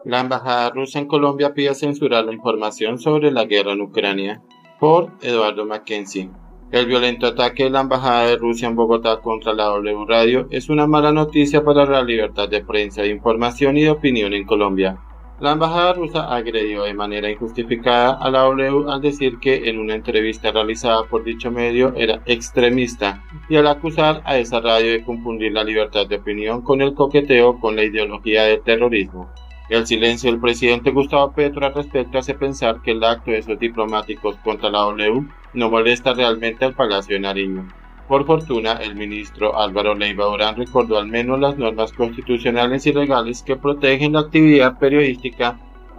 La embajada rusa en Colombia pide censurar la información sobre la guerra en Ucrania. Por Eduardo Mackenzie. El violento ataque de la embajada de Rusia en Bogotá contra la W Radio es una mala noticia para la libertad de prensa, de información y de opinión en Colombia. La embajada rusa agredió de manera injustificada a la W al decir que en una entrevista realizada por dicho medio era extremista y al acusar a esa radio de confundir la libertad de opinión con el coqueteo con la ideología del terrorismo. El silencio del presidente Gustavo Petro al respecto hace pensar que el acto de esos diplomáticos contra la W no molesta realmente al Palacio de Nariño. Por fortuna, el ministro Álvaro Leiva Durán recordó al menos las normas constitucionales y legales que protegen la actividad periodística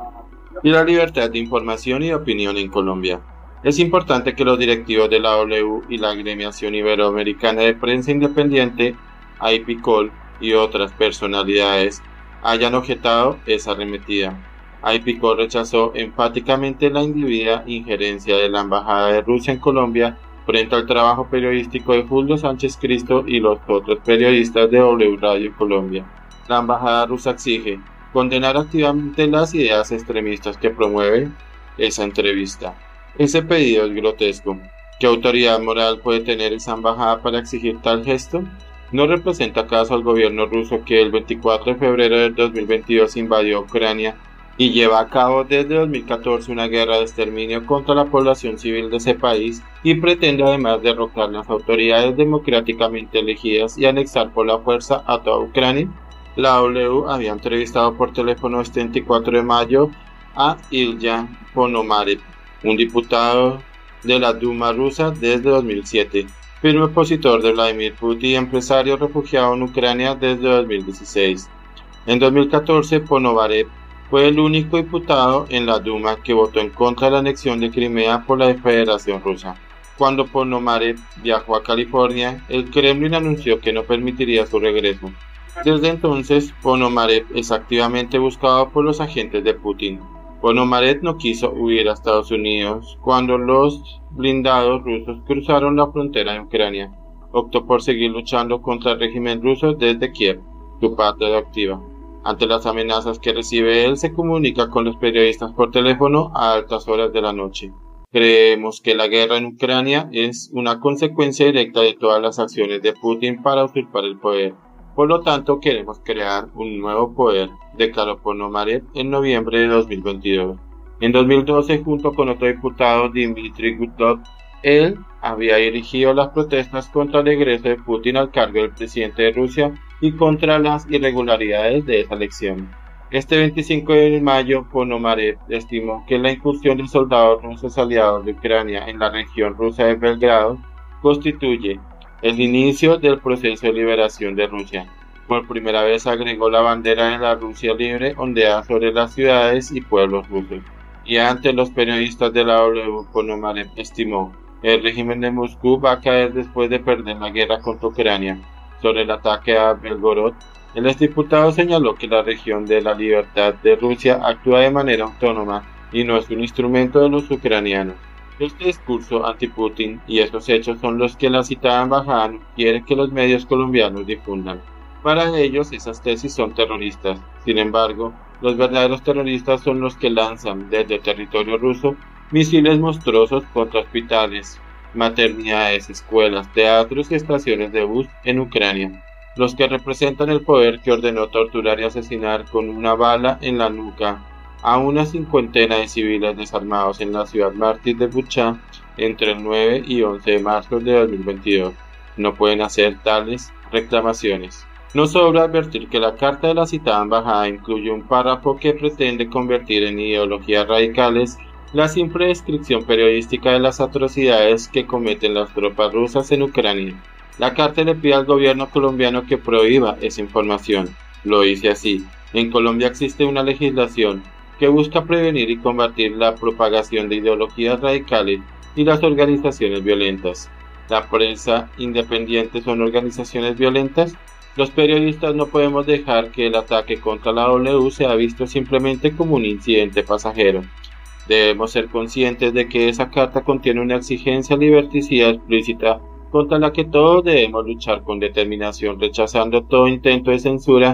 y la libertad de información y de opinión en Colombia. Es importante que los directivos de la W y la Agremiación Iberoamericana de Prensa Independiente, AIPICOL y otras personalidades hayan objetado esa arremetida. AIPICOL rechazó enfáticamente la indebida injerencia de la Embajada de Rusia en Colombia frente al trabajo periodístico de Julio Sánchez Cristo y los otros periodistas de W Radio Colombia. La Embajada rusa exige condenar activamente las ideas extremistas que promueve esa entrevista. Ese pedido es grotesco. ¿Qué autoridad moral puede tener esa embajada para exigir tal gesto? ¿No representa acaso al gobierno ruso que el 24 de febrero del 2022 invadió Ucrania y lleva a cabo desde 2014 una guerra de exterminio contra la población civil de ese país y pretende además derrocar las autoridades democráticamente elegidas y anexar por la fuerza a toda Ucrania? La W había entrevistado por teléfono este 24 de mayo a Ilya Ponomarev, un diputado de la Duma rusa desde 2007, firme opositor de Vladimir Putin y empresario refugiado en Ucrania desde 2016. En 2014, Ponomarev fue el único diputado en la Duma que votó en contra de la anexión de Crimea por la Federación Rusa. Cuando Ponomarev viajó a California, el Kremlin anunció que no permitiría su regreso. Desde entonces, Ponomarev es activamente buscado por los agentes de Putin. Ponomarev no quiso huir a Estados Unidos cuando los blindados rusos cruzaron la frontera de Ucrania. Optó por seguir luchando contra el régimen ruso desde Kiev, su patria adoptiva. Ante las amenazas que recibe él, se comunica con los periodistas por teléfono a altas horas de la noche. Creemos que la guerra en Ucrania es una consecuencia directa de todas las acciones de Putin para usurpar el poder. Por lo tanto, queremos crear un nuevo poder, declaró Ponomarev en noviembre de 2022. En 2012, junto con otro diputado, Dmitry Gudkov, él había dirigido las protestas contra el regreso de Putin al cargo del presidente de Rusia y contra las irregularidades de esa elección. Este 25 de mayo, Ponomarev estimó que la incursión de soldados rusos aliados de Ucrania en la región rusa de Belgrado constituye el inicio del proceso de liberación de Rusia. Por primera vez agregó la bandera de la Rusia libre ondeada sobre las ciudades y pueblos rusos. Y ante los periodistas de la W, Ponomarev estimó: el régimen de Moscú va a caer después de perder la guerra contra Ucrania. Sobre el ataque a Belgorod, el exdiputado señaló que la región de la libertad de Rusia actúa de manera autónoma y no es un instrumento de los ucranianos. Este discurso anti-Putin y estos hechos son los que la citada embajada quiere que los medios colombianos difundan. Para ellos, esas tesis son terroristas. Sin embargo, los verdaderos terroristas son los que lanzan desde el territorio ruso misiles monstruosos contra hospitales, maternidades, escuelas, teatros y estaciones de bus en Ucrania. Los que representan el poder que ordenó torturar y asesinar con una bala en la nuca a una cincuentena de civiles desarmados en la ciudad mártir de Bucha entre el 9 y 11 de marzo de 2022. No pueden hacer tales reclamaciones. No sobra advertir que la carta de la citada embajada incluye un párrafo que pretende convertir en ideologías radicales la simple descripción periodística de las atrocidades que cometen las tropas rusas en Ucrania. La carta le pide al gobierno colombiano que prohíba esa información. Lo dice así: en Colombia existe una legislación que busca prevenir y combatir la propagación de ideologías radicales y las organizaciones violentas. ¿La prensa independiente son organizaciones violentas? Los periodistas no podemos dejar que el ataque contra la W sea visto simplemente como un incidente pasajero. Debemos ser conscientes de que esa carta contiene una exigencia liberticida explícita contra la que todos debemos luchar con determinación, rechazando todo intento de censura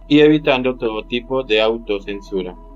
y evitando todo tipo de autocensura.